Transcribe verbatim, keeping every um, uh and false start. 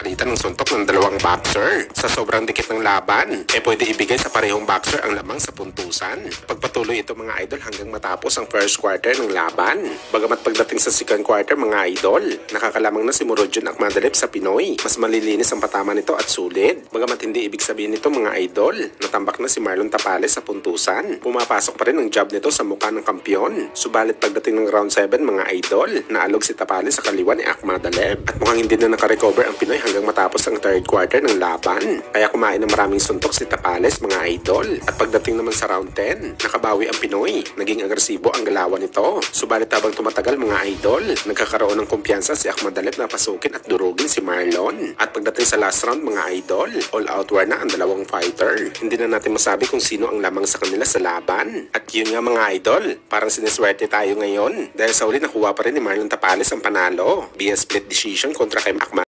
palitan ng suntok ng dalawang boxer. Sa sobrang dikit ng laban, eh pwede ibigay sa parehong boxer ang lamang sa puntusan. Pagpatuloy ito mga idol hanggang matapos ang first quarter ng laban. Bagamat pagdating sa second quarter mga idol, nakakalamang na si Akhmadaliev sa Pinoy. Mas malilinis ang patama nito at sulit. Bagamat hindi ibig sabihin nito mga idol, natambak na si Tapales sa puntusan. Pumapasok pa rin ang jab nito sa mukha ng kampyon. Subalit pagdating ng round seven mga idol, naalog si Tapales sa kaliwa ni Akhmadaliev. At mukhang hindi na nakarecover ang Pinoy hanggang matapos ang third quarter ng laban. Kaya kumain ng maraming suntok si Tapales mga idol. At pagdating naman sa round ten, nakabawi ang Pinoy. Naging agresibo ang galawan nito. Subalit habang tumatagal mga idol, nagkakaroon ng kumpiyansa si Akhmadaliev na pasukin at durugin si Marlon. At pagdating sa last round mga idol, all out war na ang dalawang fighter. Hindi na natin masabi kung sino ang lamang sa kanila sa laban. At yun nga mga idol, parang siniswerte tayo ngayon. Dahil sa uli nakuha pa rin ni Marlon Tapales ang panalo via split decision kontra kay Akhmadaliev.